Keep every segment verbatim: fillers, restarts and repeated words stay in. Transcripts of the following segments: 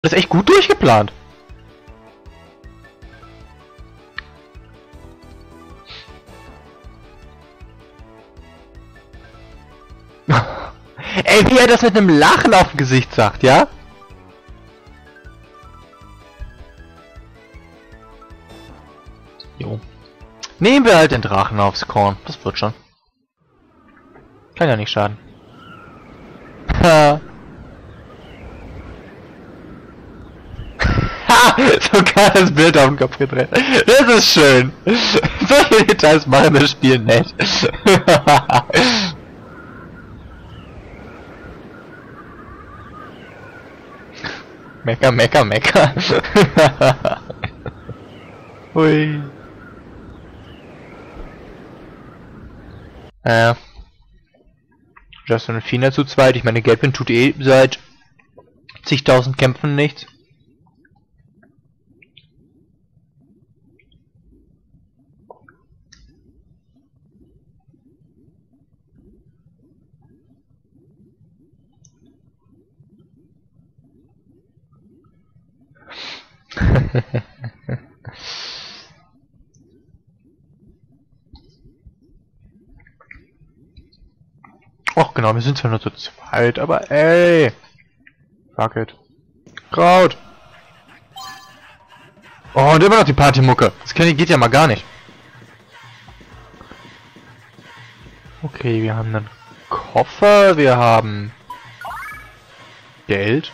Das ist echt gut durchgeplant. Ey, wie er das mit einem Lachen auf dem Gesicht sagt, ja? Jo. Nehmen wir halt den Drachen aufs Korn. Das wird schon. Kann ja nicht schaden. Ha. Ha! Sogar das Bild auf den Kopf gedreht. Das ist schön. Solche Details machen das Spiel nett. Mecker, mecker, mecker. Hui. Äh. Justin und Fina zu zweit. Ich meine, Gelbin tut eh seit zigtausend Kämpfen nichts. Och genau, wir sind zwar nur zu zweit, aber ey! Fuck it. Kraut! Oh, und immer noch die Partymucke. Das geht ja mal gar nicht. Okay, wir haben einen Koffer, wir haben Geld.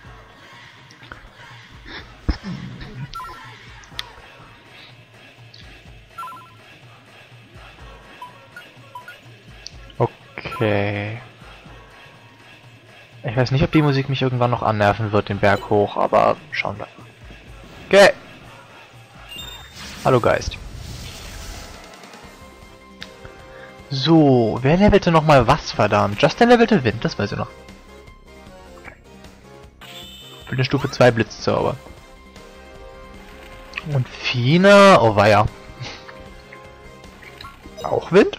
Okay. Ich weiß nicht, ob die Musik mich irgendwann noch annerven wird, den Berg hoch, aber schauen wir. Okay. Hallo Geist. So, wer levelte noch mal was, verdammt? Justin levelte Wind, das weiß ich noch. Für den Stufe zwei Blitzzauber. Und Fina, oh weia. Auch Wind?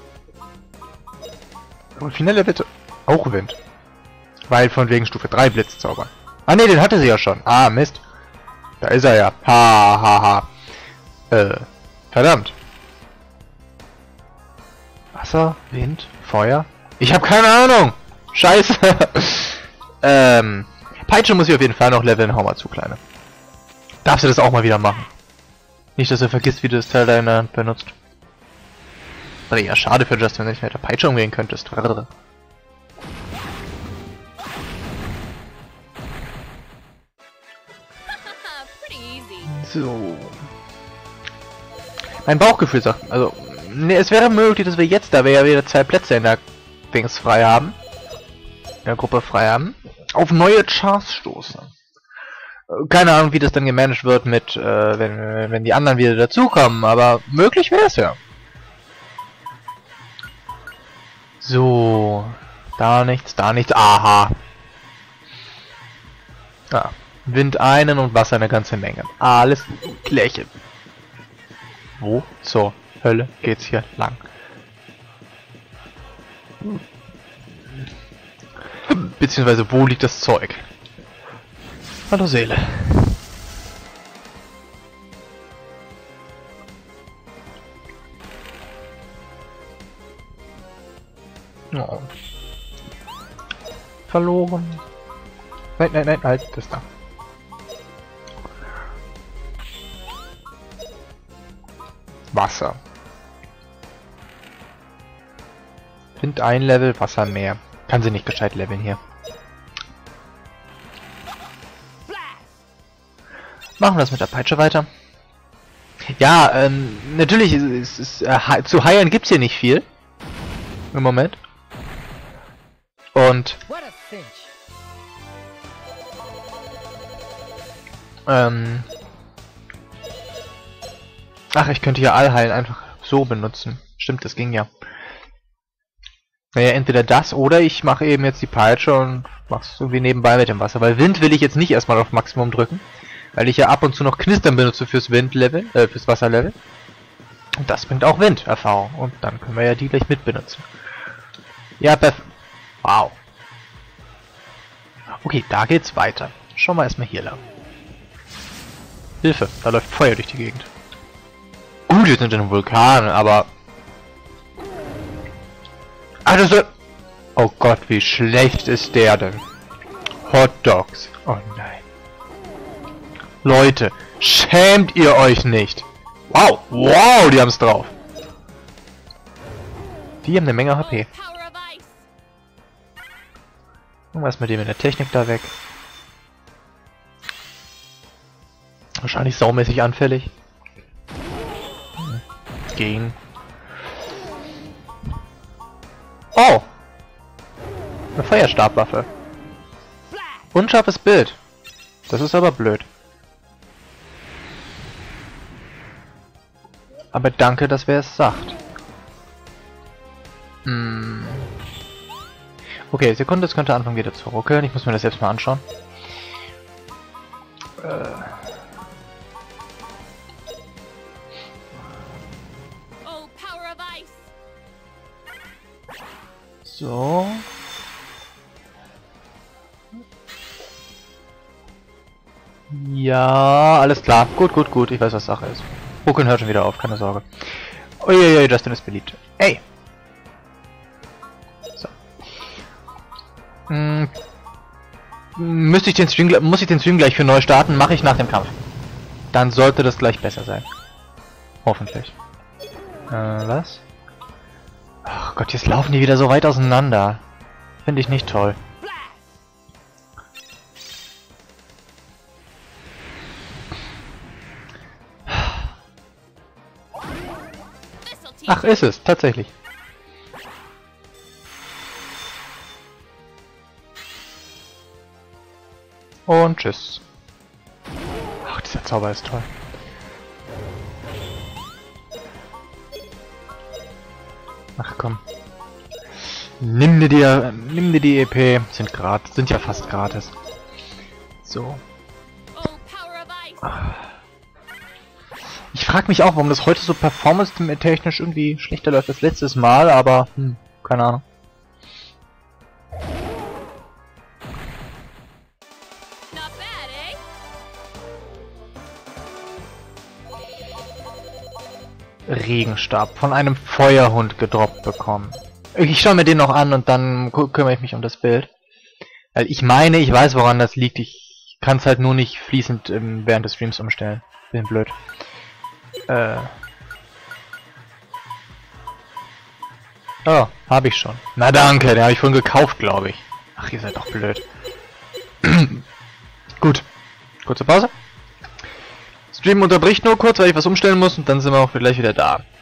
Und Fina levelte auch Wind. Weil von wegen Stufe drei Blitzzauber. Ah ne, den hatte sie ja schon. Ah, Mist. Da ist er ja. Ha, ha, ha. Äh, verdammt. Wasser, Wind, Feuer? Ich habe keine Ahnung. Scheiße. ähm, Peitsche muss ich auf jeden Fall noch leveln. Hau mal zu, Kleine. Darfst du das auch mal wieder machen? Nicht, dass du vergisst, wie du das Teil deiner Hand benutzt. Wäre ja schade für Justin, wenn du nicht mit der Peitsche umgehen könntest. So. Mein Bauchgefühl sagt, also, ne, es wäre möglich, dass wir jetzt, da wir ja wieder zwei Plätze in der Dings frei haben, in der Gruppe frei haben, auf neue Charts stoßen. Keine Ahnung, wie das dann gemanagt wird mit, äh, wenn, wenn die anderen wieder dazukommen, aber möglich wäre es ja. So, da nichts, da nichts, aha. Ah, Wind einen und Wasser eine ganze Menge. Alles Gleiche. Wo zur Hölle geht's hier lang? Beziehungsweise, wo liegt das Zeug? Hallo Seele. Oh. Verloren. Nein, nein, nein, halt, das da. Wasser. Wind ein Level, Wasser mehr. Kann sie nicht gescheit leveln hier. Machen wir das mit der Peitsche weiter. Ja, ähm, natürlich ist, ist, äh, zu heilen gibt's hier nicht viel. Im Moment. Und ähm, ach, ich könnte ja Allheilen einfach so benutzen. Stimmt, das ging ja. Naja, entweder das oder ich mache eben jetzt die Peitsche und mach's irgendwie nebenbei mit dem Wasser. Weil Wind will ich jetzt nicht erstmal auf Maximum drücken. Weil ich ja ab und zu noch Knistern benutze fürs Windlevel, äh, fürs Wasserlevel. Und das bringt auch Winderfahrung. Und dann können wir ja die gleich mit benutzen. Ja, perf... Wow. Okay, da geht's weiter. Schauen wir erstmal hier lang. Hilfe, da läuft Feuer durch die Gegend. Gut, wir sind in einem Vulkan, aber... Ah, das soll... Oh Gott, wie schlecht ist der denn? Hot Dogs. Oh nein. Leute, schämt ihr euch nicht? Wow, wow, die haben's drauf. Die haben eine Menge H P. Irgendwas mit dem in der Technik da weg. Wahrscheinlich saumäßig anfällig. Hm. Gehen. Oh! Eine Feuerstabwaffe. Unscharfes Bild. Das ist aber blöd. Aber danke, dass wer es sagt. Hm. Okay, Sekunde, es könnte anfangen wieder zu ruckeln. Ich muss mir das selbst mal anschauen. Äh. So. Ja, alles klar. Gut, gut, gut. Ich weiß, was Sache ist. Ruckeln hört schon wieder auf, keine Sorge. Uiuiui, Justin ist beliebt. Ey! So. Hm. Müsste ich den Stream, muss ich den Stream gleich für neu starten? Mache ich nach dem Kampf. Dann sollte das gleich besser sein. Hoffentlich. Äh, was? Ach Gott, jetzt laufen die wieder so weit auseinander. Finde ich nicht toll. Ach, ist es, tatsächlich. Und tschüss. Ach, dieser Zauber ist toll. Ach komm. Nimm dir die, nimm dir die E P. Sind grad, sind ja fast gratis. So. Ich frage mich auch, warum das heute so performance-technisch irgendwie schlechter läuft als letztes Mal, aber hm, keine Ahnung. Regenstab von einem Feuerhund gedroppt bekommen. Ich schaue mir den noch an und dann kümmere ich mich um das Bild. Weil ich meine, ich weiß, woran das liegt. Ich kann es halt nur nicht fließend ähm, während des Streams umstellen. Bin blöd. Äh. Oh, habe ich schon. Na danke, den habe ich vorhin gekauft, glaube ich. Ach, ihr seid doch blöd. Gut. Kurze Pause. Stream unterbricht nur kurz, weil ich was umstellen muss und dann sind wir auch gleich wieder da.